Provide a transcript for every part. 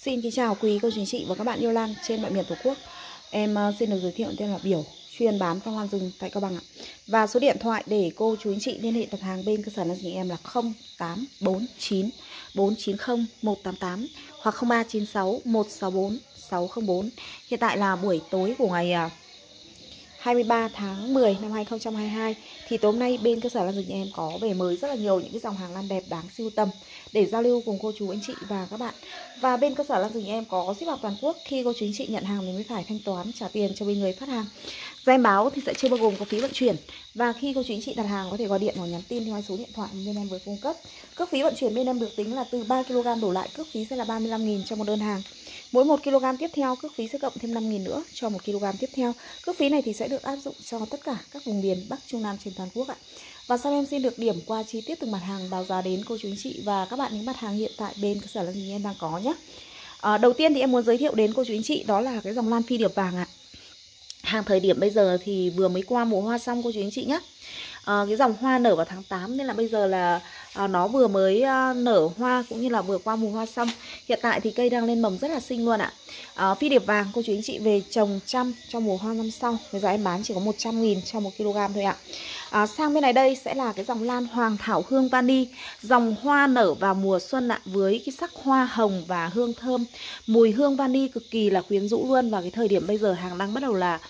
Xin kính chào quý cô chú anh chị và các bạn yêu lan trên mọi miền Tổ quốc. Em xin được giới thiệu tên là Biểu, chuyên bán phong lan rừng tại Cao Bằng ạ. Và số điện thoại để cô chú anh chị liên hệ đặt hàng bên cơ sở lan rừng em là 0849 490 188 hoặc 0396 164 604. Hiện tại là buổi tối của ngày 23 tháng 10 năm 2022 thì tối hôm nay bên cơ sở lan rừng em có về mới rất là nhiều những cái dòng hàng lan đẹp đáng sưu tầm để giao lưu cùng cô chú anh chị và các bạn. Và bên cơ sở lan rừng em có ship vào toàn quốc, khi cô chú anh chị nhận hàng thì mới phải thanh toán trả tiền cho bên người phát hàng. Giá em báo thì sẽ chưa bao gồm có phí vận chuyển. Và khi cô chú anh chị đặt hàng có thể gọi điện hoặc nhắn tin theo số điện thoại bên em vừa cung cấp. Cước phí vận chuyển bên em được tính là từ 3 kg đổ lại, cước phí sẽ là 35.000 cho một đơn hàng. Mỗi 1 kg tiếp theo cước phí sẽ cộng thêm 5.000 nữa cho 1 kg tiếp theo. Cước phí này thì sẽ được áp dụng cho tất cả các vùng miền Bắc Trung Nam trên toàn quốc ạ. Và sau em xin được điểm qua chi tiết từng mặt hàng báo giá đến cô chú anh chị và các bạn những mặt hàng hiện tại bên cơ sở lan rừng em đang có nhé. Đầu tiên thì em muốn giới thiệu đến cô chú anh chị đó là cái dòng lan phi điệp vàng ạ. Hàng thời điểm bây giờ thì vừa mới qua mùa hoa xong cô chú anh chị nhé. Cái dòng hoa nở vào tháng 8 nên là bây giờ là nó vừa mới nở hoa cũng như là vừa qua mùa hoa xong. Hiện tại thì cây đang lên mầm rất là xinh luôn ạ. Phi điệp vàng cô chú anh chị về trồng chăm cho mùa hoa năm sau. Bây giờ em bán chỉ có 100.000 cho 1 kg thôi ạ. Sang bên này đây sẽ là cái dòng lan hoàng thảo hương vani, dòng hoa nở vào mùa xuân ạ, với cái sắc hoa hồng và hương thơm. Mùi hương vani cực kỳ là quyến rũ luôn. Và cái thời điểm bây giờ hàng đang bắt đầu là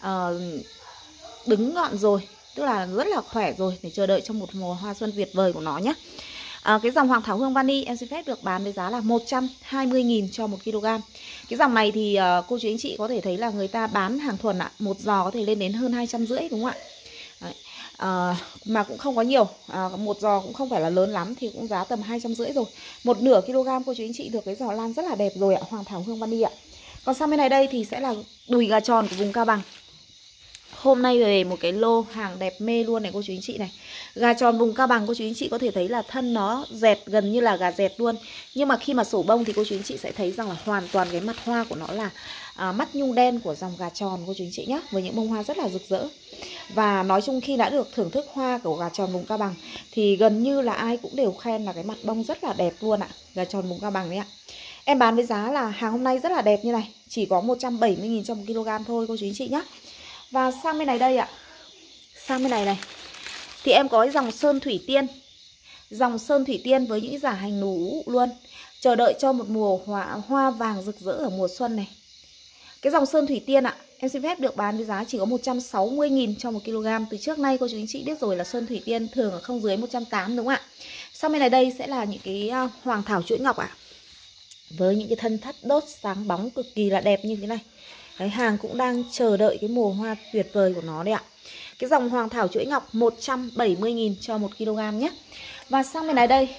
đứng ngọn rồi, tức là rất là khỏe rồi để chờ đợi trong một mùa hoa xuân tuyệt vời của nó nhé. Cái dòng hoàng thảo hương vani em xin phép được bán với giá là 120.000 cho 1 kg. Cái dòng này thì cô chú anh chị có thể thấy là người ta bán hàng thuần ạ, một giò có thể lên đến hơn 250 đúng không ạ? Đấy. Mà cũng không có nhiều, một giò cũng không phải là lớn lắm thì cũng giá tầm 250 rồi. Một nửa kg cô chú anh chị được cái giò lan rất là đẹp rồi ạ, hoàng thảo hương vani ạ. Còn sang bên này đây thì sẽ là đùi gà tròn của vùng Cao Bằng. Hôm nay về một cái lô hàng đẹp mê luôn này cô chú anh chị này. Gà tròn vùng Cao Bằng cô chú anh chị có thể thấy là thân nó dẹt gần như là gà dẹt luôn. Nhưng mà khi mà sổ bông thì cô chú anh chị sẽ thấy rằng là hoàn toàn cái mặt hoa của nó là mắt nhung đen của dòng gà tròn cô chú anh chị nhé. Với những bông hoa rất là rực rỡ. Và nói chung khi đã được thưởng thức hoa của gà tròn vùng Cao Bằng thì gần như là ai cũng đều khen là cái mặt bông rất là đẹp luôn ạ. Gà tròn vùng Cao Bằng đấy ạ. Em bán với giá là hàng hôm nay rất là đẹp như này, chỉ có 170.000 cho 1 kg thôi cô chú anh chị nhé. Và sang bên này đây ạ, sang bên này này thì em có cái dòng sơn thủy tiên. Dòng sơn thủy tiên với những giả hành nú luôn, chờ đợi cho một mùa hoa vàng rực rỡ ở mùa xuân này. Cái dòng sơn thủy tiên ạ, em xin phép được bán với giá chỉ có 160.000 cho 1 kg. Từ trước nay cô chú anh chị biết rồi là sơn thủy tiên thường ở không dưới 180 đúng không ạ? Sang bên này đây sẽ là những cái hoàng thảo chuỗi ngọc ạ, với những cái thân thắt đốt sáng bóng cực kỳ là đẹp như thế này. Đấy, hàng cũng đang chờ đợi cái mùa hoa tuyệt vời của nó đấy ạ. Cái dòng hoàng thảo chuỗi ngọc 170.000 cho 1 kg nhé. Và sang bên này đây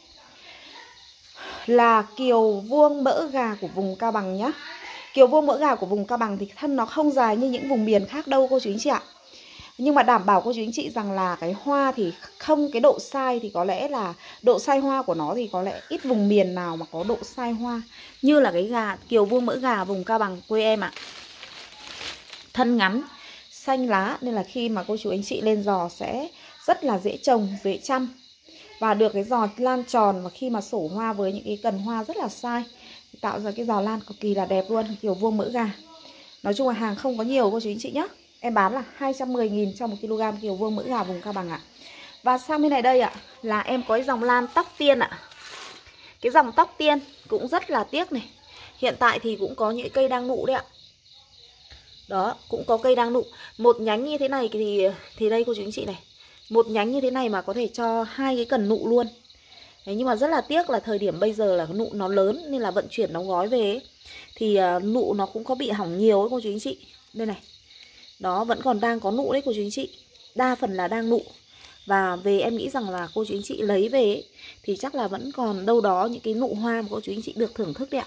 là kiều vuông mỡ gà của vùng Cao Bằng nhé. Kiều vuông mỡ gà của vùng Cao Bằng thì thân nó không dài như những vùng miền khác đâu cô chú anh chị ạ. Nhưng mà đảm bảo cô chú anh chị rằng là cái hoa thì không, cái độ sai thì có lẽ là độ sai hoa của nó thì có lẽ ít vùng miền nào mà có độ sai hoa như là cái gà kiều vuông mỡ gà vùng Cao Bằng quê em ạ. Thân ngắn, xanh lá nên là khi mà cô chú anh chị lên giò sẽ rất là dễ trồng, dễ chăm. Và được cái giò lan tròn và khi mà sổ hoa với những cái cần hoa rất là sai thì tạo ra cái giò lan cực kỳ là đẹp luôn, kiều vuông mỡ gà. Nói chung là hàng không có nhiều cô chú anh chị nhé. Em bán là 210.000 cho 1 kg kiều vuông mỡ gà vùng Cao Bằng ạ. Và sang bên này đây ạ là em có cái dòng lan tóc tiên ạ. Cái dòng tóc tiên cũng rất là tiếc này. Hiện tại thì cũng có những cây đang nụ đấy ạ. Đó, cũng có cây đang nụ. Một nhánh như thế này thì đây cô chú anh chị này. Một nhánh như thế này mà có thể cho 2 cái cần nụ luôn. Đấy, nhưng mà rất là tiếc là thời điểm bây giờ là nụ nó lớn nên là vận chuyển đóng gói về ấy, thì nụ nó cũng có bị hỏng nhiều ấy cô chú anh chị. Đây này. Đó, vẫn còn đang có nụ đấy cô chú anh chị. Đa phần là đang nụ. Và về em nghĩ rằng là cô chú anh chị lấy về ấy, thì chắc là vẫn còn đâu đó những cái nụ hoa mà cô chú anh chị được thưởng thức đấy ạ.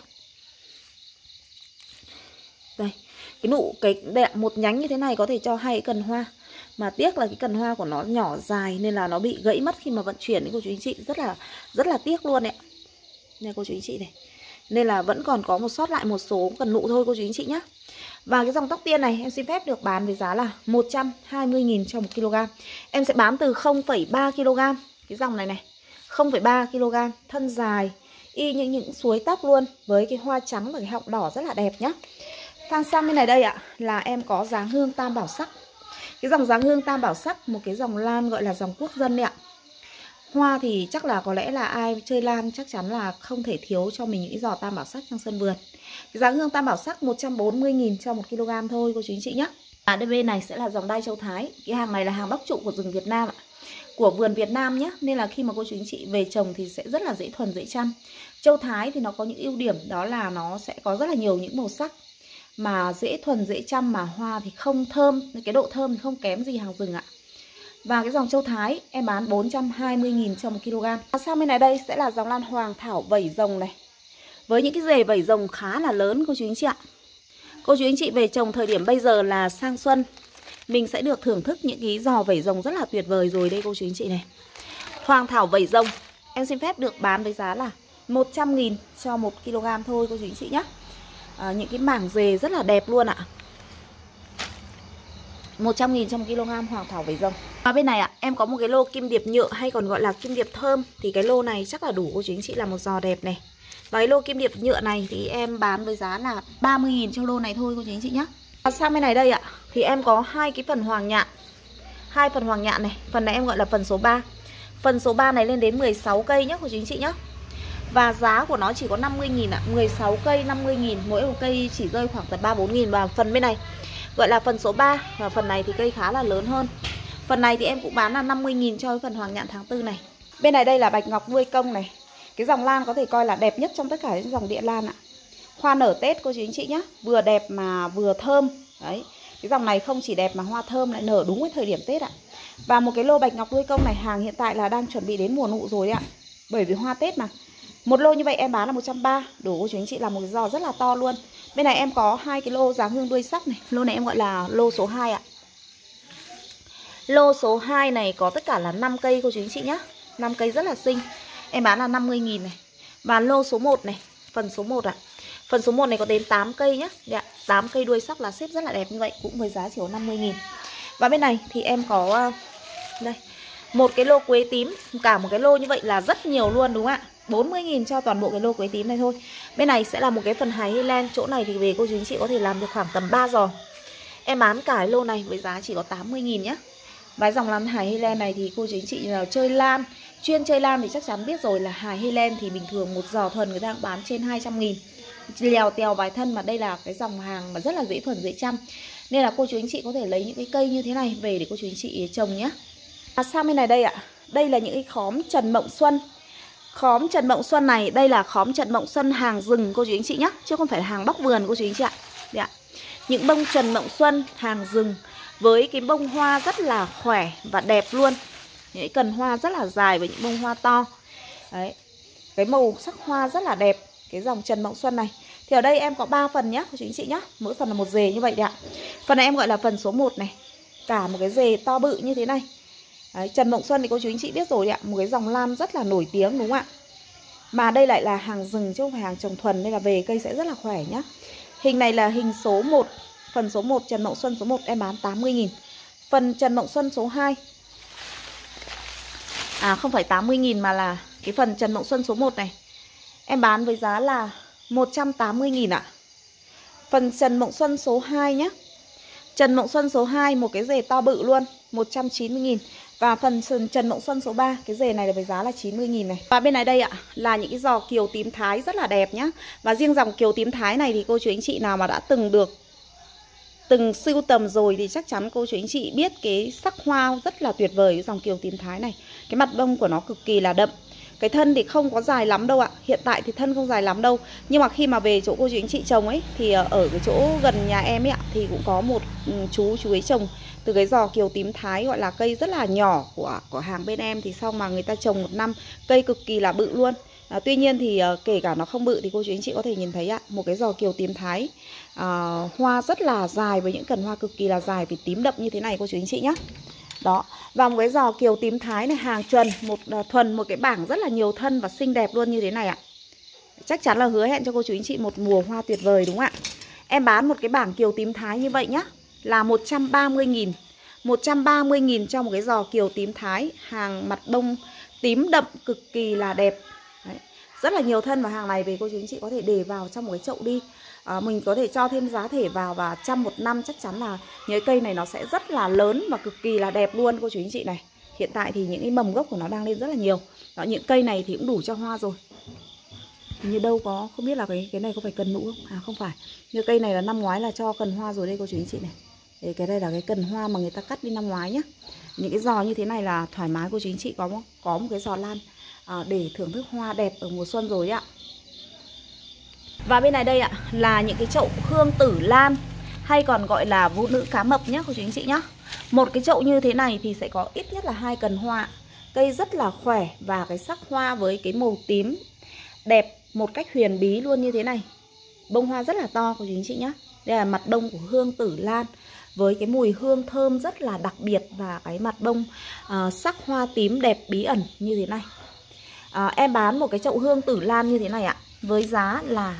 Đây, cái nụ đây ạ, một nhánh như thế này có thể cho 2 cái cần hoa. Mà tiếc là cái cần hoa của nó nhỏ dài nên là nó bị gãy mất khi mà vận chuyển đấy cô chú anh chị, rất là tiếc luôn đấy ạ. Này cô chú anh chị này. Nên là vẫn còn có sót lại một số cần nụ thôi cô chú anh chị nhé. Và cái dòng tóc tiên này em xin phép được bán với giá là 120.000 cho 1 kg. Em sẽ bán từ 0,3 kg. Cái dòng này này 0,3 kg, thân dài, Y những suối tóc luôn, với cái hoa trắng và cái họng đỏ rất là đẹp nhá. Sang sang bên này đây ạ, là em có dáng hương tam bảo sắc. Cái dòng dáng hương tam bảo sắc, một cái dòng lan gọi là dòng quốc dân đấy ạ. Hoa thì chắc là có lẽ là ai chơi lan chắc chắn là không thể thiếu cho mình những cái giò tam bảo sắc trong sân vườn. Cái dáng hương tam bảo sắc 140.000 cho 1 kg thôi cô chú anh chị nhé. Bên này sẽ là dòng đai châu Thái. Cái hàng này là hàng bóc trụ của rừng Việt Nam ạ, của vườn Việt Nam nhé. Nên là khi mà cô chú anh chị về trồng thì sẽ rất là dễ thuần dễ chăm. Châu Thái thì nó có những ưu điểm đó là nó sẽ có rất là nhiều những màu sắc, mà dễ thuần dễ chăm, mà hoa thì không thơm, cái độ thơm thì không kém gì hàng rừng ạ. Và cái dòng châu Thái em bán 420.000 cho 1 kg. Sang bên này đây sẽ là dòng lan hoàng thảo vẩy rồng này, với những cái rễ vẩy rồng khá là lớn cô chú anh chị ạ. Cô chú anh chị về trồng thời điểm bây giờ là sang xuân, mình sẽ được thưởng thức những cái giò vẩy rồng rất là tuyệt vời rồi đây cô chú anh chị này. Hoàng thảo vẩy rồng em xin phép được bán với giá là 100.000 cho 1 kg thôi cô chú anh chị nhé. Những cái mảng rề rất là đẹp luôn ạ. 100.000 cho 1 kg hoàng thảo vẩy rồng. Và bên này ạ, em có một cái lô kim điệp nhựa hay còn gọi là kim điệp thơm. Thì cái lô này chắc là đủ cô chú anh chị làm một giò đẹp này. Và cái lô kim điệp nhựa này thì em bán với giá là 30.000 cho lô này thôi cô chú anh chị nhé. Và sang bên này đây ạ, thì em có hai cái phần hoàng nhạn. Hai phần hoàng nhạn này, phần này em gọi là phần số 3. Phần số 3 này lên đến 16 cây nhé cô chú anh chị nhé. Và giá của nó chỉ có 50.000 ạ, 16 cây 50.000, mỗi một cây chỉ rơi khoảng tầm 3-4.000. Và phần bên này gọi là phần số 3, và phần này thì cây khá là lớn hơn. Phần này thì em cũng bán là 50.000 cho cái phần hoàng nhạn tháng 4 này. Bên này đây là bạch ngọc nuôi công này. Cái dòng lan có thể coi là đẹp nhất trong tất cả những dòng địa lan ạ. Hoa nở Tết cô chú anh chị nhé, vừa đẹp mà vừa thơm. Đấy, cái dòng này không chỉ đẹp mà hoa thơm lại nở đúng với thời điểm Tết ạ. Và một cái lô bạch ngọc nuôi công này hàng hiện tại là đang chuẩn bị đến mùa nụ rồi đấy ạ. Bởi vì hoa Tết mà. Một lô như vậy em bán là 130, đủ cô chú anh chị làm một cái giò rất là to luôn. Bên này em có hai cái lô dáng hương đuôi sắc này. Lô này em gọi là lô số 2 ạ. Lô số 2 này có tất cả là 5 cây cô chú anh chị nhé. 5 cây rất là xinh. Em bán là 50.000 này. Và lô số 1 này, phần số 1 ạ. Phần số 1 này có đến 8 cây nhé. 8 cây đuôi sắc là xếp rất là đẹp như vậy, cũng với giá chỉ có 50.000. Và bên này thì em có đây, một cái lô quế tím. Cả một cái lô như vậy là rất nhiều luôn đúng không ạ? 40.000 cho toàn bộ cái lô quế tím này thôi. Bên này sẽ là một cái phần hài Highland. Chỗ này thì về cô chú anh chị có thể làm được khoảng tầm 3 giò. Em bán cả cái lô này với giá chỉ có 80.000 nhé. Và dòng lan hài Highland này thì cô chú anh chị nào chơi lan, chuyên chơi lan thì chắc chắn biết rồi là hài Highland thì bình thường một giò thuần người ta bán trên 200.000. Lèo tèo vài thân, mà đây là cái dòng hàng mà rất là dễ thuần dễ chăm. Nên là cô chú anh chị có thể lấy những cái cây như thế này về để cô chú anh chị trồng nhé. Sang bên này đây ạ, đây là những cái khóm Trần Mộng Xuân. Khóm Trần Mộng Xuân này, đây là khóm Trần Mộng Xuân hàng rừng cô chú anh chị nhé, chứ không phải là hàng bóc vườn cô chú anh chị ạ. Đấy ạ. Những bông Trần Mộng Xuân hàng rừng với cái bông hoa rất là khỏe và đẹp luôn. Những cần hoa rất là dài với những bông hoa to. Đấy. Cái màu sắc hoa rất là đẹp. Cái dòng Trần Mộng Xuân này thì ở đây em có 3 phần nhé cô chú anh chị nhé. Mỗi phần là một rề như vậy đấy ạ. Phần này em gọi là phần số 1 này. Cả một cái rề to bự như thế này. Đấy, Trần Mộng Xuân thì cô chú anh chị biết rồi đấy ạ. Một cái dòng lan rất là nổi tiếng đúng không ạ. Mà đây lại là hàng rừng chứ không phải hàng trồng thuần, nên là về cây sẽ rất là khỏe nhá. Hình này là hình số 1. Phần số 1 Trần Mộng Xuân số 1 em bán 80.000. Phần Trần Mộng Xuân số 2 không phải 80.000 mà là cái phần Trần Mộng Xuân số 1 này em bán với giá là 180.000 ạ. Phần Trần Mộng Xuân số 2 nhé. Trần Mộng Xuân số 2 một cái rề to bự luôn 190.000. Và phần Trần Mộng Xuân số 3 cái rề này là với giá là 90.000 này. Và bên này đây ạ là những cái giò kiều tím Thái rất là đẹp nhá. Và riêng dòng kiều tím Thái này thì cô chú anh chị nào mà đã từng sưu tầm rồi thì chắc chắn cô chú anh chị biết cái sắc hoa rất là tuyệt vời cái dòng kiều tím Thái này. Cái mặt bông của nó cực kỳ là đậm. Cái thân thì không có dài lắm đâu ạ. Hiện tại thì thân không dài lắm đâu. Nhưng mà khi mà về chỗ cô chú anh chị trồng ấy thì ở cái chỗ gần nhà em ấy ạ, thì cũng có một chú ấy trồng từ cái giò kiều tím Thái, gọi là cây rất là nhỏ của hàng bên em. Thì sau mà người ta trồng 1 năm cây cực kỳ là bự luôn. Tuy nhiên thì kể cả nó không bự thì cô chú anh chị có thể nhìn thấy ạ, một cái giò kiều tím Thái hoa rất là dài với những cần hoa cực kỳ là dài vì tím đậm như thế này cô chú anh chị nhé. Đó, và một cái giò kiều tím Thái này hàng thuần một cái bảng rất là nhiều thân và xinh đẹp luôn như thế này ạ. Chắc chắn là hứa hẹn cho cô chú anh chị một mùa hoa tuyệt vời đúng không ạ. Em bán một cái bảng kiều tím Thái như vậy nhá là 130.000. 130.000 cho một cái giò kiều tím Thái hàng mặt bông tím đậm cực kỳ là đẹp. Đấy. Rất là nhiều thân, và hàng này về cô chú anh chị có thể để vào trong một cái chậu đi. Mình có thể cho thêm giá thể vào, và trong một năm chắc chắn là những cây này nó sẽ rất là lớn và cực kỳ là đẹp luôn cô chú anh chị này. Hiện tại thì những cái mầm gốc của nó đang lên rất là nhiều. Đó, những cây này thì cũng đủ cho hoa rồi. Như đâu có, không biết là cái này có phải cần nụ không? Không phải. Như cây này là năm ngoái là cho cần hoa rồi đây cô chú anh chị này. Cái đây là cái cần hoa mà người ta cắt đi năm ngoái nhá. Những cái giò như thế này là thoải mái cô chú anh chị có một cái giò lan để thưởng thức hoa đẹp ở mùa xuân rồi ạ. Và bên này đây ạ là những cái chậu hương tử lan, hay còn gọi là vũ nữ cá mập nhé cô chú anh chị nhá. Một cái chậu như thế này thì sẽ có ít nhất là 2 cần hoa. Cây rất là khỏe, và cái sắc hoa với cái màu tím đẹp một cách huyền bí luôn như thế này. Bông hoa rất là to cô chú anh chị nhá. Đây là mặt bông của hương tử lan với cái mùi hương thơm rất là đặc biệt, và cái mặt bông sắc hoa tím đẹp bí ẩn như thế này. Em bán một cái chậu hương tử lan như thế này ạ, với giá là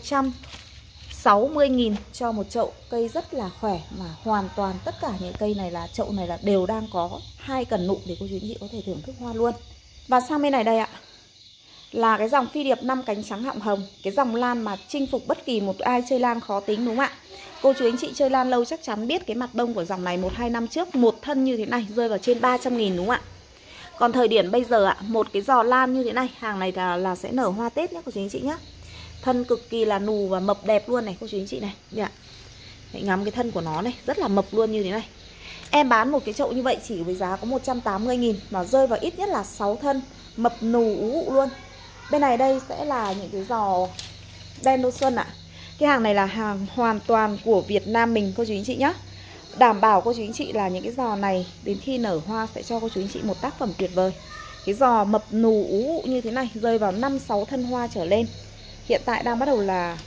160.000 cho một chậu. Cây rất là khỏe, mà hoàn toàn tất cả những cây này là chậu này là đều đang có 2 cần nụ để cô chú anh chị có thể thưởng thức hoa luôn. Và sang bên này đây ạ là cái dòng phi điệp 5 cánh trắng họng hồng. Cái dòng lan mà chinh phục bất kỳ một ai chơi lan khó tính, đúng không ạ? Cô chú anh chị chơi lan lâu chắc chắn biết cái mặt bông của dòng này 1-2 năm trước một thân như thế này rơi vào trên 300.000 đúng không ạ? Còn thời điểm bây giờ ạ, một cái giò lan như thế này, hàng này là sẽ nở hoa Tết nhé cô chú anh chị nhé. Thân cực kỳ là nù và mập đẹp luôn này cô chú anh chị này. Dạ. Hãy ngắm cái thân của nó này, rất là mập luôn như thế này. Em bán một cái chậu như vậy chỉ với giá có 180.000, và rơi vào ít nhất là 6 thân, mập nù ú ụ luôn. Bên này đây sẽ là những cái giò đen đô xuân ạ. Cái hàng này là hàng hoàn toàn của Việt Nam mình cô chú anh chị nhé. Đảm bảo cô chú anh chị là những cái giò này đến khi nở hoa sẽ cho cô chú anh chị một tác phẩm tuyệt vời. Cái giò mập nù ú ụ như thế này rơi vào 5-6 thân hoa trở lên. Hiện tại đang bắt đầu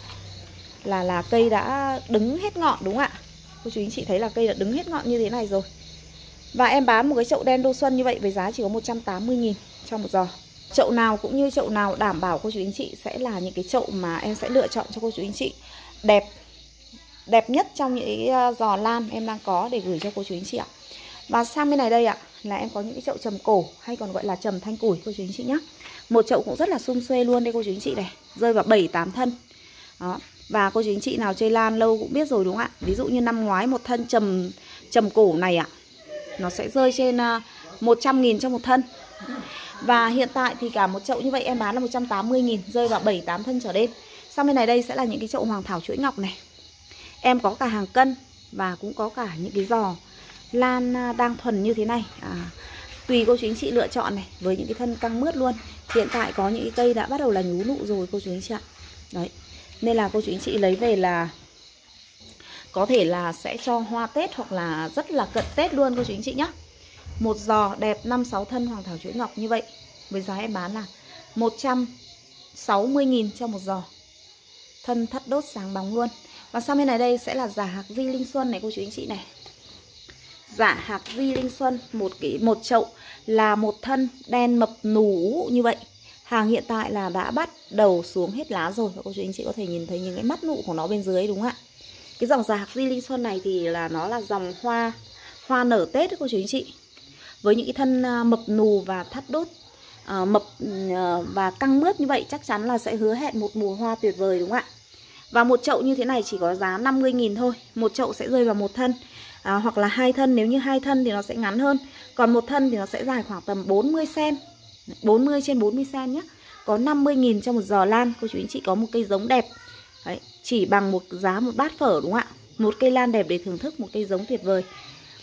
là cây đã đứng hết ngọn đúng không ạ? Cô chú anh chị thấy là cây đã đứng hết ngọn như thế này rồi. Và em bán một cái chậu đen đô xuân như vậy với giá chỉ có 180.000 cho một giò. Chậu nào cũng như chậu nào đảm bảo cô chú anh chị sẽ là những cái chậu mà em sẽ lựa chọn cho cô chú anh chị đẹp nhất trong những cái giò lan em đang có để gửi cho cô chú anh chị ạ. Và sang bên này đây ạ là em có những cái chậu trầm cổ, hay còn gọi là trầm thanh củi cô chú anh chị nhé. Một chậu cũng rất là sum xuê luôn đây cô chú anh chị này, rơi vào 7-8 thân. Đó. Và cô chú anh chị nào chơi lan lâu cũng biết rồi đúng không ạ? Ví dụ như năm ngoái một thân trầm cổ này ạ, nó sẽ rơi trên 100.000 cho một thân. Và hiện tại thì cả một chậu như vậy em bán là 180.000, rơi vào 7-8 thân trở lên. Sang bên này đây sẽ là những cái chậu hoàng thảo chuỗi ngọc này. Em có cả hàng cân và cũng có cả những cái giò lan đang thuần như thế này. Tùy cô chú anh chị lựa chọn này, với những cái thân căng mướt luôn. Hiện tại có những cái cây đã bắt đầu là nhú nụ rồi cô chú anh chị ạ. Đấy. Nên là cô chú anh chị lấy về là có thể là sẽ cho hoa Tết, hoặc là rất là cận Tết luôn cô chú anh chị nhé. Một giò đẹp 5-6 thân hoàng thảo chuỗi ngọc như vậy với giá em bán là 160.000 cho một giò. Thân thắt đốt sáng bóng luôn. Và sang bên này đây sẽ là giả hạc di linh xuân này cô chú anh chị này. Giả hạc di linh xuân, một chậu là một thân đen mập nú như vậy. Hàng hiện tại là đã bắt đầu xuống hết lá rồi, và cô chú anh chị có thể nhìn thấy những cái mắt nụ của nó bên dưới đúng không ạ? Cái dòng giả hạc di linh xuân này thì là nó là dòng hoa nở Tết đấy cô chú anh chị. Với những cái thân mập nù và thắt đốt mập và căng mướt như vậy chắc chắn là sẽ hứa hẹn một mùa hoa tuyệt vời đúng không ạ? Và một chậu như thế này chỉ có giá 50.000 thôi. Một chậu sẽ rơi vào một thân, hoặc là 2 thân. Nếu như 2 thân thì nó sẽ ngắn hơn, còn một thân thì nó sẽ dài khoảng tầm 40 cm, 40 trên 40 cm nhé. Có 50.000 cho một giò lan. Cô chú anh chị có một cây giống đẹp. Đấy, chỉ bằng một giá một bát phở đúng không ạ? Một cây lan đẹp để thưởng thức một cây giống tuyệt vời.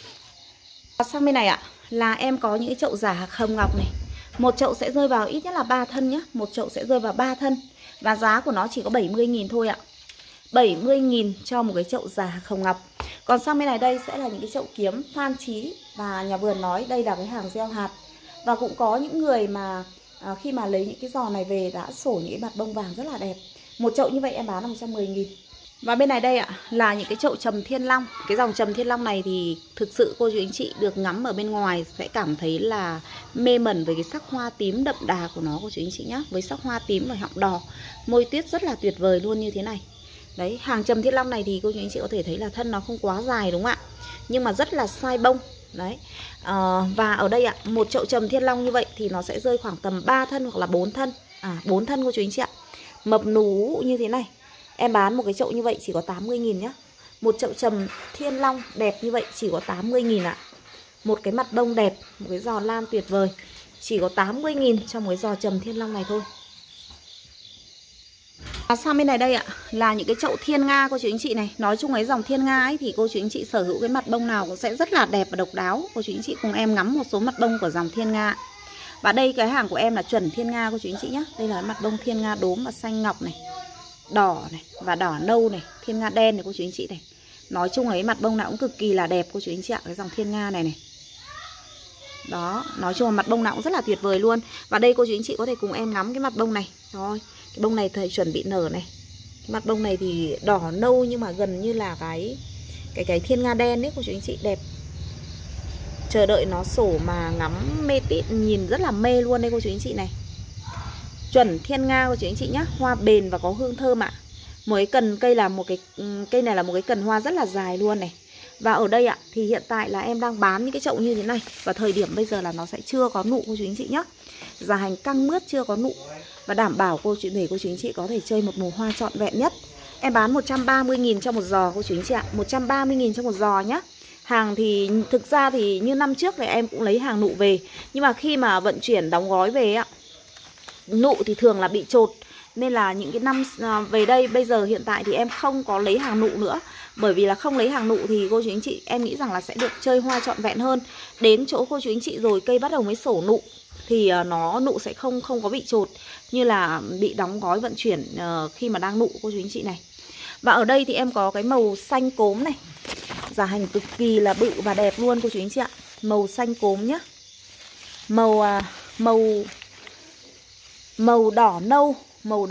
Sang bên này ạ là em có những cái chậu giả hạc hồng ngọc này. Một chậu sẽ rơi vào ít nhất là 3 thân nhé. Một chậu sẽ rơi vào 3 thân. Và giá của nó chỉ có 70.000 thôi ạ. 70.000 cho một cái chậu giả hạc hồng ngọc. Còn sang bên này đây sẽ là những cái chậu kiếm Phan Trí. Và nhà vườn nói đây là cái hàng gieo hạt. Và cũng có những người mà khi mà lấy những cái giò này về đã sổ những cái mặt bông vàng rất là đẹp. Một chậu như vậy em bán là 110.000. Và bên này đây ạ là những cái chậu trầm thiên long. Cái dòng trầm thiên long này thì thực sự cô chú anh chị được ngắm ở bên ngoài sẽ cảm thấy là mê mẩn với cái sắc hoa tím đậm đà của nó cô chú anh chị nhé. Với sắc hoa tím và họng đỏ, môi tuyết rất là tuyệt vời luôn như thế này. Đấy, hàng trầm thiên long này thì cô chú anh chị có thể thấy là thân nó không quá dài đúng không ạ? Nhưng mà rất là sai bông. Đấy. Và ở đây ạ, một chậu trầm thiên long như vậy thì nó sẽ rơi khoảng tầm 3 thân hoặc là 4 thân. 4 thân cô chú anh chị ạ. Mập nú như thế này. Em bán một cái chậu như vậy chỉ có 80.000 nhá. Một chậu trầm thiên long đẹp như vậy chỉ có 80.000 ạ. Một cái mặt bông đẹp, một cái giò lan tuyệt vời, chỉ có 80.000 trong cái giò trầm thiên long này thôi. Sang bên này đây ạ, là những cái chậu thiên nga cô chú anh chị này. Nói chung cái dòng thiên nga ấy thì cô chú anh chị sở hữu cái mặt bông nào cũng sẽ rất là đẹp và độc đáo. Cô chú anh chị cùng em ngắm một số mặt bông của dòng thiên nga. Và đây cái hàng của em là chuẩn thiên nga cô chú anh chị nhé. Đây là mặt bông thiên nga đốm và xanh ngọc này, đỏ này và đỏ nâu này, thiên nga đen này cô chú anh chị này. Nói chung là cái mặt bông nào cũng cực kỳ là đẹp cô chú anh chị ạ, cái dòng thiên nga này này. Đó, nói chung là mặt bông nào cũng rất là tuyệt vời luôn. Và đây cô chú anh chị có thể cùng em ngắm cái mặt bông này. Rồi, cái bông này thầy chuẩn bị nở này. Cái mặt bông này thì đỏ nâu nhưng mà gần như là cái thiên nga đen đấy cô chú anh chị, đẹp. Chờ đợi nó sổ mà ngắm mê tít, nhìn rất là mê luôn đây cô chú anh chị này. Chuẩn thiên nga cô chú anh chị nhá, hoa bền và có hương thơm ạ. Một cái cần cây là một cái cây này là một cái cần hoa rất là dài luôn này. Và ở đây ạ thì hiện tại là em đang bán những cái chậu như thế này. Và thời điểm bây giờ là nó sẽ chưa có nụ cô chú anh chị nhá. Giá hành căng mướt chưa có nụ. Và đảm bảo để cô chú anh chị có thể chơi một mùa hoa trọn vẹn nhất. Em bán 130.000 cho một giò cô chú anh chị ạ. 130.000 cho một giò nhá. Hàng thì thực ra thì như năm trước thì em cũng lấy hàng nụ về. Nhưng mà khi mà vận chuyển đóng gói về ạ, nụ thì thường là bị chột. Nên là những cái năm về đây bây giờ hiện tại thì em không có lấy hàng nụ nữa. Bởi vì là không lấy hàng nụ thì cô chú anh chị em nghĩ rằng là sẽ được chơi hoa trọn vẹn hơn. Đến chỗ cô chú anh chị rồi cây bắt đầu mới sổ nụ thì nụ sẽ không có bị chột như là bị đóng gói vận chuyển khi mà đang nụ cô chú anh chị này. Và ở đây thì em có cái màu xanh cốm này. Giá hành cực kỳ là bự và đẹp luôn cô chú anh chị ạ. Màu xanh cốm nhá. Màu đỏ nâu, màu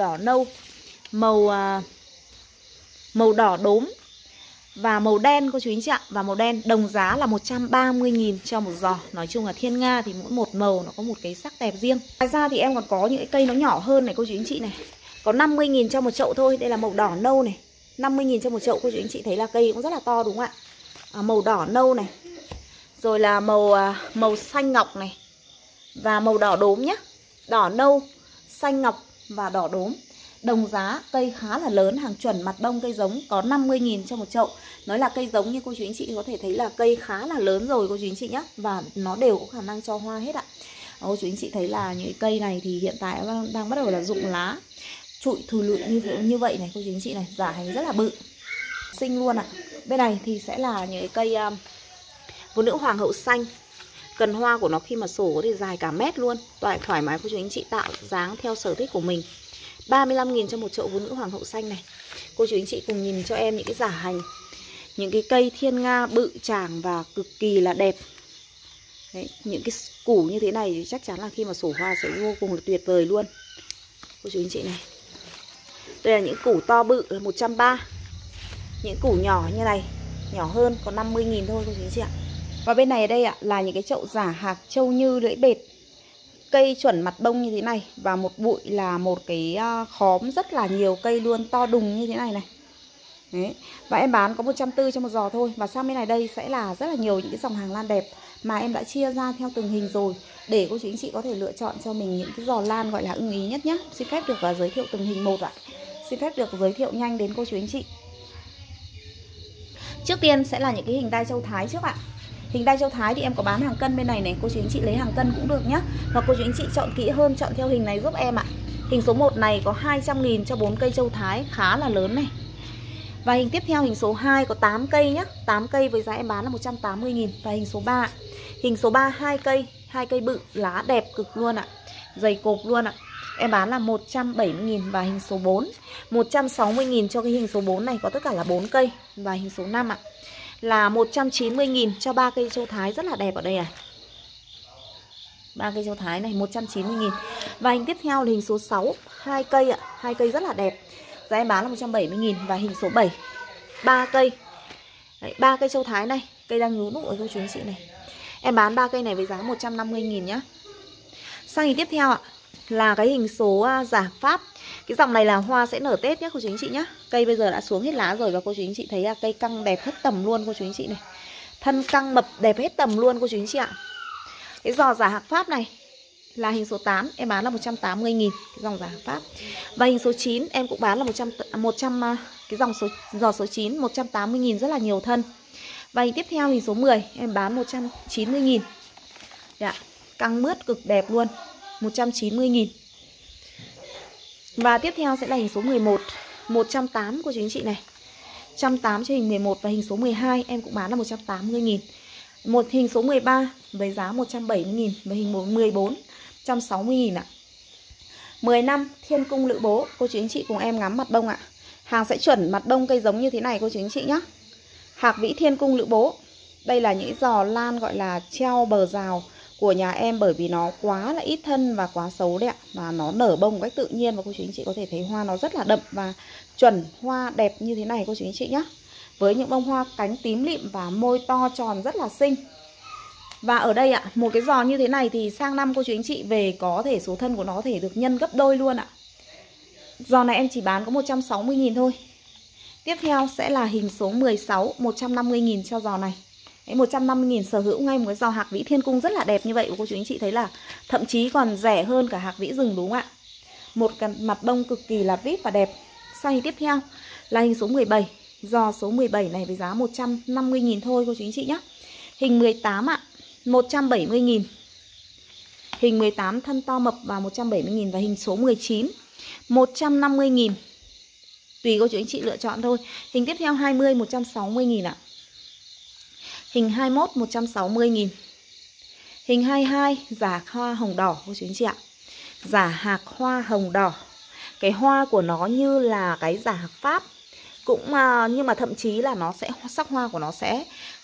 đỏ đốm và màu đen cô chú anh chị ạ. Và màu đen đồng giá là 130.000 cho một giò. Nói chung là thiên nga thì mỗi một màu nó có một cái sắc đẹp riêng. Ngoài ra thì em còn có những cái cây nó nhỏ hơn này cô chú anh chị này. Có 50.000 cho một chậu thôi. Đây là màu đỏ nâu này, 50.000 cho một chậu. Cô chú anh chị thấy là cây cũng rất là to đúng không ạ? Màu đỏ nâu này. Rồi là màu xanh ngọc này. Và màu đỏ đốm nhé. Đỏ nâu, xanh ngọc và đỏ đốm. Đồng giá, cây khá là lớn, hàng chuẩn mặt bông cây giống, có 50.000 cho một chậu. Nói là cây giống nhưng cô chú anh chị có thể thấy là cây khá là lớn rồi cô chú anh chị nhé. Và nó đều có khả năng cho hoa hết ạ. Cô chú anh chị thấy là những cây này thì hiện tại đang bắt đầu là rụng lá, trụi thùi lụi như vậy này cô chú anh chị này. Giá hành rất là bự, xinh luôn ạ. Bên này thì sẽ là những cây Phụ nữ hoàng hậu xanh. Cần hoa của nó khi mà sổ có thể dài cả mét luôn. Thoải mái cô chú anh chị tạo dáng theo sở thích của mình. 35.000 cho một chậu phụ nữ hoàng hậu xanh này. Cô chú anh chị cùng nhìn cho em những cái giả hành, những cái cây thiên nga bự tràng và cực kỳ là đẹp. Đấy, những cái củ như thế này thì chắc chắn là khi mà sổ hoa sẽ vô cùng là tuyệt vời luôn. Cô chú anh chị này. Đây là những củ to bự là 130. Những củ nhỏ như này, nhỏ hơn còn 50.000 thôi cô chú anh chị ạ. Và bên này đây ạ là những cái chậu giả hạc châu như lưỡi bệt. Cây chuẩn mặt bông như thế này. Và một bụi là một cái khóm rất là nhiều cây luôn, to đùng như thế này này. Đấy. Và em bán có 140 cho một giò thôi. Và sang bên này đây sẽ là rất là nhiều những cái dòng hàng lan đẹp mà em đã chia ra theo từng hình rồi, để cô chú anh chị có thể lựa chọn cho mình những cái giò lan gọi là ưng ý nhất nhé. Xin phép được giới thiệu từng hình một ạ. Xin phép được giới thiệu nhanh đến cô chú anh chị. Trước tiên sẽ là những cái hình đai châu Thái trước ạ. Hình đai châu Thái thì em có bán hàng cân bên này này. Cô chú anh chị lấy hàng cân cũng được nhé. Hoặc cô chú anh chị chọn kỹ hơn, chọn theo hình này giúp em ạ. Hình số 1 này có 200.000 cho 4 cây châu Thái khá là lớn này. Và hình tiếp theo hình số 2 có 8 cây nhé. 8 cây với giá em bán là 180.000. Và hình số 3. Hình số 3 2 cây bự, lá đẹp cực luôn ạ. Dày cộp luôn ạ. Em bán là 170.000. Và hình số 4 160.000 cho cái hình số 4 này, có tất cả là 4 cây. Và hình số 5 ạ là 190.000 cho 3 cây châu Thái rất là đẹp ở đây à. 3 cây châu Thái này 190.000. Và hình tiếp theo là hình số 6, 2 cây ạ, 2 cây rất là đẹp. Giá em bán là 170.000. Và hình số 7, 3 cây. Đấy, 3 cây châu Thái này, cây đang nhú nụ ở cô chú anh chị này. Em bán 3 cây này với giá 150.000 nhá. Sang hình tiếp theo ạ là cái hình số giả Pháp. Cái dòng này là hoa sẽ nở Tết nhé cô chú anh chị nhé. Cây bây giờ đã xuống hết lá rồi và cô chú anh chị thấy là cây căng đẹp hết tầm luôn cô chú anh chị này. Thân căng mập đẹp hết tầm luôn cô chú anh chị ạ. Cái giò giả hạc Pháp này là hình số 8 em bán là 180.000 cái dòng giả Pháp. Và hình số 9 em cũng bán là 100 cái dòng giò số 9 180.000 rất là nhiều thân. Và hình tiếp theo hình số 10 em bán 190.000. Dạ, căng mướt cực đẹp luôn, 190.000. Và tiếp theo sẽ là hình số 11, 180 của chú anh chị này. 180 cho hình 11 và hình số 12 em cũng bán là 180.000. Một hình số 13 với giá 170.000 và hình 14 160.000 ạ. 10 năm Thiên Cung Lữ Bố, cô chú anh chị cùng em ngắm mặt bông ạ. Hàng sẽ chuẩn mặt bông cây giống như thế này cô chú anh chị nhé. Hạc Vĩ Thiên Cung Lữ Bố. Đây là những giò lan gọi là treo bờ rào của nhà em, bởi vì nó quá là ít thân và quá xấu đấy ạ. Và nó nở bông một cách tự nhiên và cô chú anh chị có thể thấy hoa nó rất là đậm và chuẩn hoa đẹp như thế này cô chú anh chị nhé. Với những bông hoa cánh tím lịm và môi to tròn rất là xinh. Và ở đây ạ, một cái giò như thế này thì sang năm cô chú anh chị về có thể số thân của nó có thể được nhân gấp đôi luôn ạ. Giò này em chỉ bán có 160.000 thôi. Tiếp theo sẽ là hình số 16, 150.000 cho giò này. 150.000 sở hữu ngay một cái giò Hạc Vĩ Thiên Cung rất là đẹp như vậy. Cô chú anh chị thấy là thậm chí còn rẻ hơn cả Hạc Vĩ rừng đúng không ạ? Một cái mặt bông cực kỳ là vip và đẹp. Sang hình tiếp theo là hình số 17. Giò số 17 này với giá 150.000 thôi cô chú anh chị nhé. Hình 18 ạ, 170.000. Hình 18 thân to mập và 170.000. Và hình số 19 150.000. Tùy cô chú anh chị lựa chọn thôi. Hình tiếp theo 20 160.000 ạ. Hình 21 160.000. Hình 22 giả hoa hồng đỏ cô chú anh chị ạ. Giả hạc hoa hồng đỏ. Cái hoa của nó như là cái giả hạc Pháp cũng nhưng mà thậm chí là nó sẽ sắc hoa của nó sẽ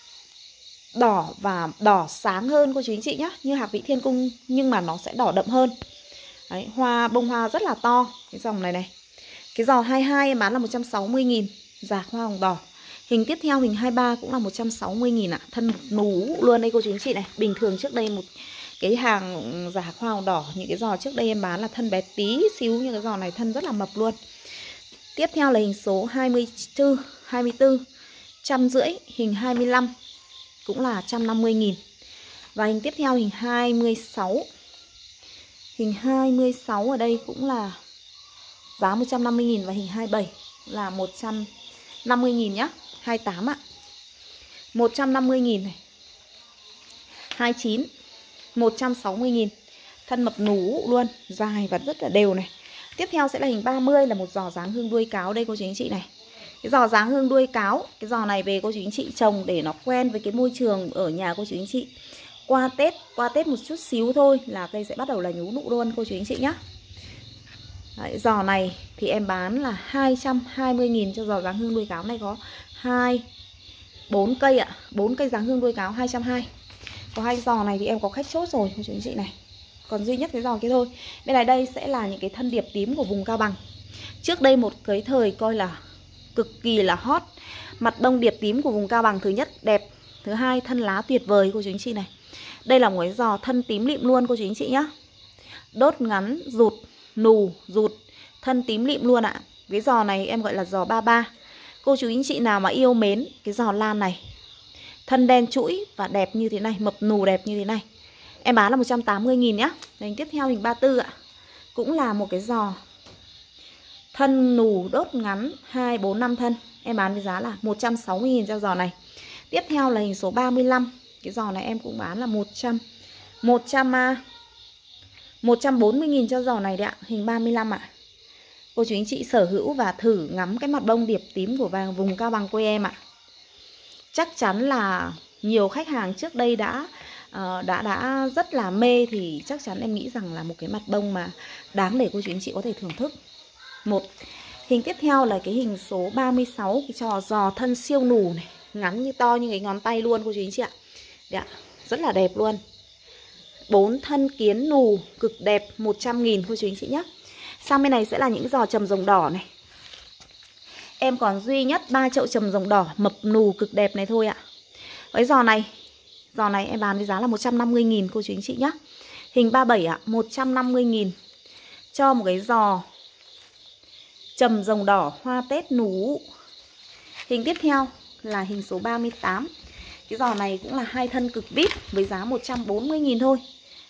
đỏ và đỏ sáng hơn cô chú anh chị nhé. Như Hạc Vĩ Thiên Cung nhưng mà nó sẽ đỏ đậm hơn. Đấy, hoa bông hoa rất là to cái dòng này này. Cái giò 22 em bán là 160.000, giả hoa hồng đỏ. Hình tiếp theo hình 23 cũng là 160.000 ạ. Thân nú luôn đây cô chú anh chị này. Bình thường trước đây một cái hàng giả hoa hồng đỏ, những cái giò trước đây em bán là thân bé tí xíu, nhưng cái giò này thân rất là mập luôn. Tiếp theo là hình số 24, 150. Hình 25 cũng là 150.000. Và hình tiếp theo hình 26. Hình 26 ở đây cũng là giá 150.000 và hình 27 là 150.000 nhá. 28 ạ. 150.000 này. 29 160.000. Thân mập nú luôn, dài và rất là đều này. Tiếp theo sẽ là hình 30 là một giò dáng hương đuôi cáo đây cô chú anh chị này. Cái giò dáng hương đuôi cáo, cái giò này về cô chú anh chị trồng để nó quen với cái môi trường ở nhà cô chú anh chị. Qua Tết một chút xíu thôi là cây sẽ bắt đầu là nhú nụ luôn cô chú anh chị nhá. Đấy, giò này thì em bán là 220.000 cho giò dáng hương đuôi cáo này, có 4 cây ạ. 4 cây dáng hương đuôi cáo 220. Có hai giò này thì em có khách chốt rồi cô chú anh chị này. Còn duy nhất cái giò kia thôi. Bên này đây sẽ là những cái thân điệp tím của vùng Cao Bằng. Trước đây một cái thời coi là cực kỳ là hot. Mặt bông điệp tím của vùng Cao Bằng, thứ nhất đẹp, thứ hai thân lá tuyệt vời cô chú anh chị này. Đây là một cái giò thân tím lịm luôn cô chú anh chị nhá. Đốt ngắn, rụt, nù, rụt, thân tím lịm luôn ạ. Cái giò này em gọi là giò 33. Cô chú anh chị nào mà yêu mến cái giò lan này, thân đen trũi và đẹp như thế này, mập nù đẹp như thế này, em bán là 180.000 nhá. Hình tiếp theo hình 34 ạ. Cũng là một cái giò thân nù đốt ngắn 2, 4, 5 thân. Em bán với giá là 160.000 cho giò này. Tiếp theo là hình số 35. Cái giò này em cũng bán là 140.000 cho giò này đấy ạ. Hình 35 ạ. Cô chú anh chị sở hữu và thử ngắm cái mặt bông điệp tím của vùng Cao Bằng quê em ạ. Chắc chắn là nhiều khách hàng trước đây đã rất là mê, thì chắc chắn em nghĩ rằng là một cái mặt bông mà đáng để cô chú anh chị có thể thưởng thức. Một hình tiếp theo là cái hình số 36, cái giò thân siêu nù này, ngắn như to như cái ngón tay luôn cô chú anh chị ạ. Đấy ạ, rất là đẹp luôn. 4 thân kiến nù cực đẹp, 100.000 cô chú anh chị nhé. Sang bên này sẽ là những giò trầm rồng đỏ này. Em còn duy nhất 3 chậu trầm rồng đỏ mập nù cực đẹp này thôi ạ. Với giò này em bán với giá là 150.000 cô chú anh chị nhé. Hình 37 ạ, 150.000 cho một cái giò trầm rồng đỏ hoa Tết nú. Hình tiếp theo là hình số 38. Cái giò này cũng là hai thân cực vip với giá 140.000 thôi.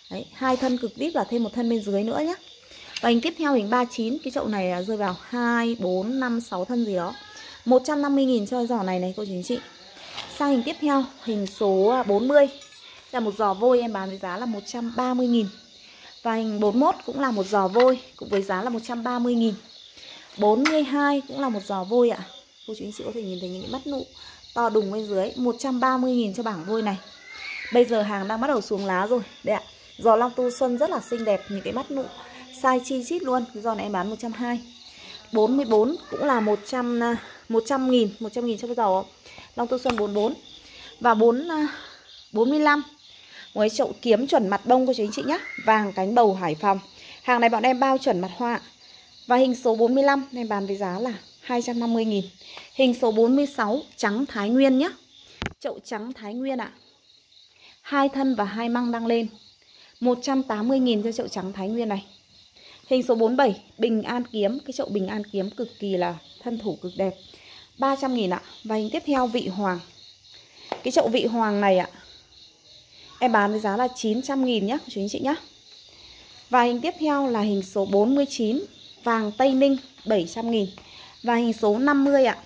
Đấy, 2 thân cực deep là thêm một thân bên dưới nữa nhé. Và hình tiếp theo hình 39, cái chậu này rơi vào 2, 4, 5, 6 thân gì đó. 150.000 cho giỏ này này cô chú anh chị. Sang hình tiếp theo, hình số 40 là một giò vôi em bán với giá là 130.000. Và hình 41 cũng là một giò vôi, cũng với giá là 130.000. 42 cũng là một giò vôi ạ. Cô chú anh chị có thể nhìn thấy những cái mắt nụ to đùng bên dưới, 130.000 cho bảng vôi này. Bây giờ hàng đang bắt đầu xuống lá rồi. Đây ạ, giò Long Tu Xuân rất là xinh đẹp, những cái mắt nụ size chi chít luôn. Cái giò này em bán 120. 44 cũng là 100.000 cho cái giò Long Tu Xuân 44. Và 45 một cái chậu kiếm chuẩn mặt bông cô chú anh chị nhé, vàng cánh bầu Hải Phòng. Hàng này bọn em bao chuẩn mặt hoa. Và hình số 45 em bán với giá là 250.000. Hình số 46 trắng Thái Nguyên nhé, chậu trắng Thái Nguyên ạ. 2 thân và 2 măng đăng lên, 180.000 cho chậu trắng Thái Nguyên này. Hình số 47 Bình An Kiếm, cái chậu Bình An Kiếm cực kỳ là thân thủ cực đẹp, 300.000 ạ. Và hình tiếp theo Vị Hoàng, cái chậu Vị Hoàng này ạ, em bán với giá là 900.000 nhé chú anh chị nhé. Và hình tiếp theo là hình số 49 vàng Tây Ninh 700.000. Và hình số 50 ạ,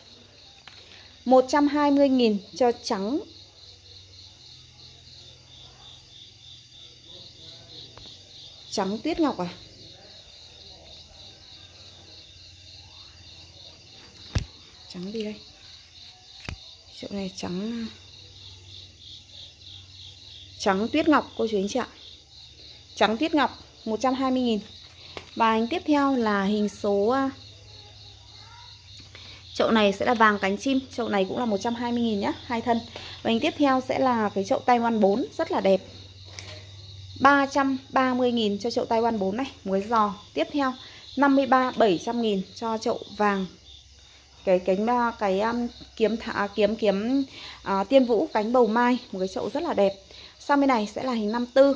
120.000 cho trắng Tuyết Ngọc à. Trắng gì đây? Chỗ này trắng Tuyết Ngọc cô chú anh chị ạ. Trắng Tuyết Ngọc 120.000. Và hình tiếp theo là hình số chậu này sẽ là vàng cánh chim, chậu này cũng là 120.000 nhé, 2 thân. Và hình tiếp theo sẽ là cái chậu Taiwan 4 rất là đẹp, 330.000 cho chậu Taiwan 4 này, một cái giò. Tiếp theo 53 700.000 cho chậu vàng kiếm Tiên Vũ cánh bầu mai, một cái chậu rất là đẹp. Sang bên này sẽ là hình 54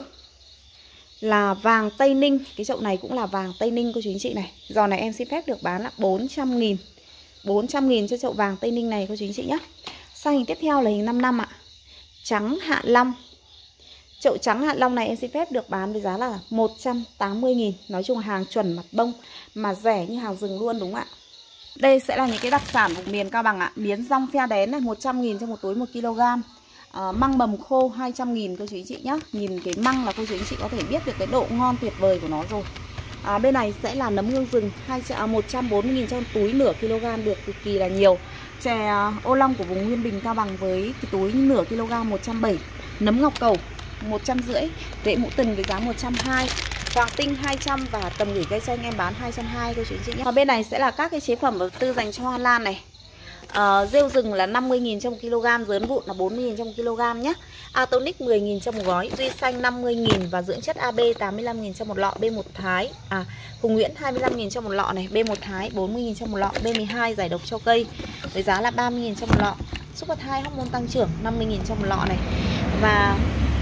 là vàng Tây Ninh, cái chậu này cũng là vàng Tây Ninh cô chú anh chị này. Giò này em xin phép được bán là 400.000. 400.000 cho chậu vàng Tây Ninh này cô chú anh chị nhé. Sang hình tiếp theo là hình 55 ạ, trắng Hạ Long. Chậu trắng Hạ Long này em xin phép được bán với giá là 180.000. Nói chung hàng chuẩn mặt bông mà rẻ như hàng rừng luôn đúng không ạ. Đây sẽ là những cái đặc sản vùng miền Cao Bằng ạ. Miến rong phe đén này 100.000 cho một túi 1 kg. Măng mầm khô 200.000 cô chú anh chị nhé. Nhìn cái măng là cô chú anh chị có thể biết được cái độ ngon tuyệt vời của nó rồi. Bên này sẽ là nấm hương rừng 140.000 cho túi nửa kg, được cực kỳ là nhiều. Chè ô long của vùng Nguyên Bình Cao Bằng với cái túi nửa kg 170. Nấm ngọc cầu 150. Rễ mũ tần với giá 120. Hoàng tinh 200 và tầm gửi cây xanh em bán 220 cô chú anh chị nhé. Và bên này sẽ là các cái chế phẩm vật tư dành cho hoa lan này. Rêu rừng là 50.000 cho 1 kg, dớn vụn là 40.000 cho 1 kg nhé. Atonic 10.000 cho một gói, Duy Xanh 50.000 và dưỡng chất AB 85.000 cho một lọ, B1 Thái. Hùng Nguyễn 25.000 cho một lọ này, B1 Thái 40.000 cho một lọ, B12 giải độc cho cây với giá là 30.000 cho một lọ. Super Thai hormone tăng trưởng 50.000 cho một lọ này. Và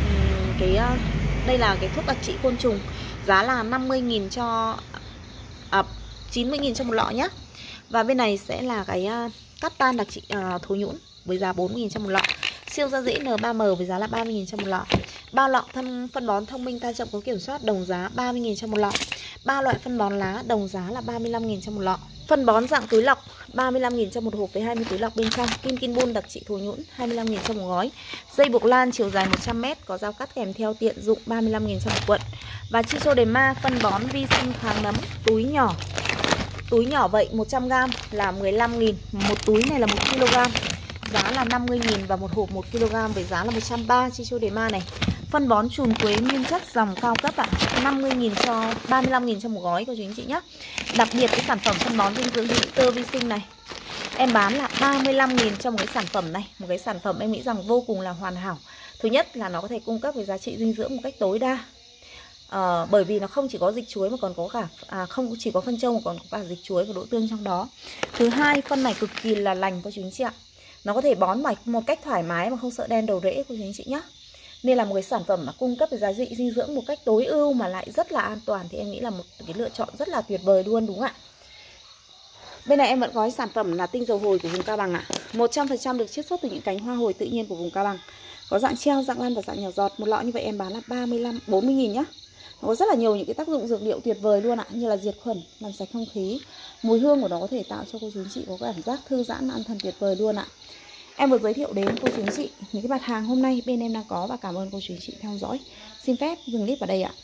đây là cái thuốc đặc trị côn trùng, giá là 50.000 cho 90.000 cho một lọ nhé. Và bên này sẽ là cái cắt tan đặc trị thối nhũn với giá 4.000 cho một lọ. Siêu da dễ N3M với giá là 30.000 cho một lọ. 3 lọ phân bón thông minh ta chậm có kiểm soát đồng giá 30.000 cho một lọ. 3 loại phân bón lá đồng giá là 35.000 cho một lọ. Phân bón dạng túi lọc 35.000 cho một hộp với 20 túi lọc bên trong. Kim Kin Bun đặc trị thối nhũn 25.000 cho một gói. Dây buộc lan chiều dài 100m có dao cắt kèm theo tiện dụng 35.000 cho một cuộn. Và Chichodema phân bón vi sinh kháng nấm túi nhỏ vậy 100g là 15.000. Một túi này là 1 kg, giá là 50.000 và một hộp 1 kg với giá là 130 Chichodema này. Phân bón chùm quế nguyên chất dòng cao cấp ạ, 50.000 cho 35.000 cho một gói cô chú anh chị nhé. Đặc biệt cái sản phẩm phân bón dinh dưỡng hữu cơ vi sinh này em bán là 35.000 cho một cái sản phẩm này. Một cái sản phẩm em nghĩ rằng vô cùng là hoàn hảo. Thứ nhất là nó có thể cung cấp về giá trị dinh dưỡng một cách tối đa. Bởi vì nó không chỉ có dịch chuối mà còn có cả không chỉ có phân trâu mà còn có cả dịch chuối và đỗ tương trong đó. Thứ hai, phân này cực kỳ là lành cô chú anh chị ạ. Nó có thể bón mạch một cách thoải mái mà không sợ đen đầu rễ cô chú anh chị nhé. Nên là một cái sản phẩm mà cung cấp về giá trị dinh dưỡng một cách tối ưu mà lại rất là an toàn thì em nghĩ là một cái lựa chọn rất là tuyệt vời luôn đúng không ạ. Bên này em vẫn có sản phẩm là tinh dầu hồi của vùng Cao Bằng ạ. 100% được chiết xuất từ những cánh hoa hồi tự nhiên của vùng Cao Bằng. Có dạng treo, dạng lăn và dạng nhỏ giọt. Một lọ như vậy em bán là 40.000 nhá. Nó có rất là nhiều những cái tác dụng dược liệu tuyệt vời luôn ạ, như là diệt khuẩn, làm sạch không khí. Mùi hương của nó có thể tạo cho cô chú anh chị có cảm giác thư giãn, an thần tuyệt vời luôn ạ. Em vừa giới thiệu đến cô chú anh chị những cái mặt hàng hôm nay bên em đang có và cảm ơn cô chú anh chị theo dõi. Xin phép dừng clip ở đây ạ.